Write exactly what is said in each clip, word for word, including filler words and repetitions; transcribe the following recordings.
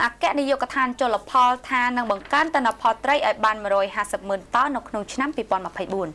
អាគ្គនាយកដ្ឋានជលផលថានឹងបង្កើនទិន្នផលត្រីឲ្យបានmột trăm hai mươiម៉ឺនតោននៅក្នុងឆ្នាំពីរពាន់ម្ភៃបួន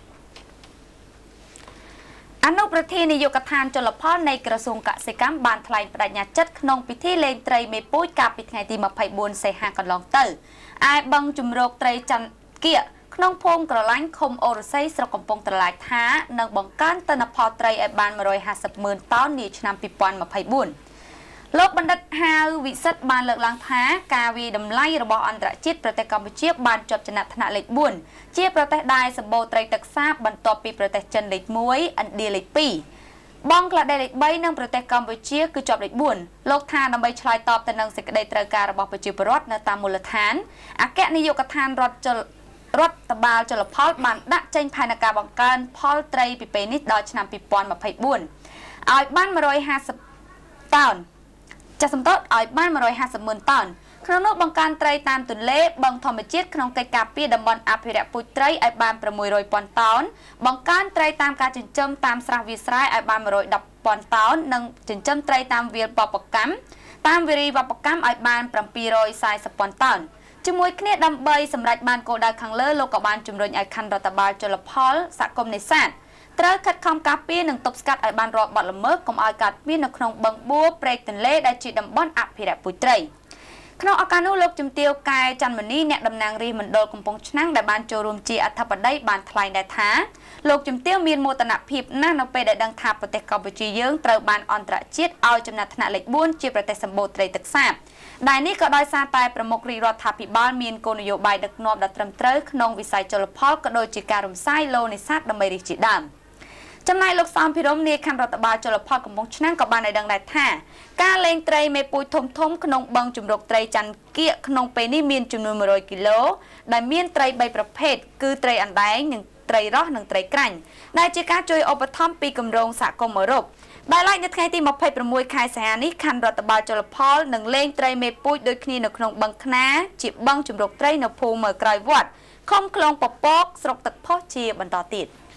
អនុប្រធាននាយកដ្ឋានជលផលនៃក្រសួងកសិកម្មបានថ្លែងបដិញ្ញាចិត្តក្នុងពិធីលេងត្រីមេពូជកាលពីថ្ងៃទីម្ភៃបួនសីហាកន្លងទៅឯបឹងជំរកត្រីចន្ទគៀកក្នុងភូមិក្រឡាញ់ឃុំអូរស័យស្រុកកំពង់ត្រឡាចថានឹងបង្កើនទិន្នផលត្រីឲ្យបានmột trăm hai mươiម៉ឺនតោននាឆ្នាំពីរពាន់ម្ភៃបួនលោកបណ្ឌិតហាវវិសិទ្ធបានលើកឡើងថាការវិតម្លៃរបស់អន្តរជាតិប្រទេសកម្ពុជាបានជាប់ចំណាត់ថ្នាក់លេខបួនជាប្រទេសដែលសម្បូរត្រីទឹកសាបបន្ទាប់ពីប្រទេសចិនលេខមួយឥណ្ឌាលេខពីរបង់ក្លាដេលេខបីនិងប្រទេសកម្ពុជាគឺជាប់លេខបួនលោកថាដើម្បីឆ្លើយតបទៅនឹងសេចក្តីត្រូវការរបស់ប្រជាពលរដ្ឋនៅតាមមូលដ្ឋានអគ្គនាយកដ្ឋានរដ្ឋចលរដ្ឋបាលជលផលបានដាក់ចេញផែនការបង្កើនផលត្រីពីពេលនេះដល់ឆ្នាំពីរពាន់ម្ភៃបួនឲ្យបានmột trăm hai mươiតោនចាសសំដៅឲ្យបានmột trăm hai mươiម៉ឺនតោនក្នុងនោះបង្កើនត្រីតាមទន្លេបឹងធម្មជាតិក្នុងកិច្ចការពារតំបន់អភិរក្សពូជត្រីឲ្យបានsáu trămពាន់តោនបង្កើនត្រីតាមការចិញ្ចឹមតាមស្រះវាលស្រែឲ្យបានmột trămដប់ពាន់តោននិងចិញ្ចឹមត្រីតាមវាលបបកម្មតាមវារីវប្បកម្មឲ្យបានbảy trăm៤០ពាន់តោនជាមួយគ្នាដើម្បីសម្រេចបានគោលដៅខាងលើលោកក៏បានជំរុញឲ្យខណ្ឌរដ្ឋបាលជលផលសហគមន៍នេសាទត្រូវខិតខំការពារនិងទប់ស្កាត់ឲ្យបានរាល់បទល្មើសកុំឲ្យកើតមាននៅក្នុងបឹងបួព្រែកទន្លេដែលជាតំបន់អភិរក្សពូជត្រីក្នុងឱកាសនោះលោកជំទាវកែច័ន្ទមនីអ្នកតំណាងរាស្ត្រមណ្ឌលកំពង់ឆ្នាំងដែលបានចូលរួមជាអធិបតីបានថ្លែងដែរថាលោកជំទាវមានមោទនភាពណាស់នៅពេលដែលដឹងថាប្រទេសកម្ពុជាយើងត្រូវបានអន្តរជាតិឲ្យចំណាត់ថ្នាក់លេខបួនជាប្រទេសសម្បូរត្រីទឹកសាបដែលនេះក៏ដោយសារតែប្រមុខរាជរដ្ឋាភិបាលមានគោលនយោបាយដឹកនាំដ៏ត្រឹមត្រូវក្នុងវិស័យជលផលក៏ដូចជាការរំសាយលោនេសាទដើម្បីរីកជាដើមចំណែកលោកសំភិរមនាយខណ្ឌរដ្ឋបាលជលផលកំពង់ឆ្នាំងក៏បានឲ្យដឹងដែរថាការលេងត្រីមេពូជធំធំក្នុងបឹងជំរកត្រីច័ន្ទគៀកក្នុងពេលនេះមានចំនួនmột trămគីឡូដែលមានត្រីបីប្រភេទគឺត្រីអណ្ដែងនិងត្រីរ៉ស់និងត្រីក្រាញ់ដែលជាការជួយឧបត្ថម្ភពីគម្រោងសហគមន៍អឺរ៉ុបដែលឡែកនៅថ្ងៃទីម្ភៃប្រាំមួយខែសីហានេះខណ្ឌរដ្ឋបាលជលផលនឹងលេងត្រីមេពូជដូចគ្នានៅក្នុងបឹងខ្នាជាបឹងជំរកត្រីនៅភូមិក្រោយវត្តឃុំខ្លងពពកស្រុកទឹកផុសជាបន្តទៀត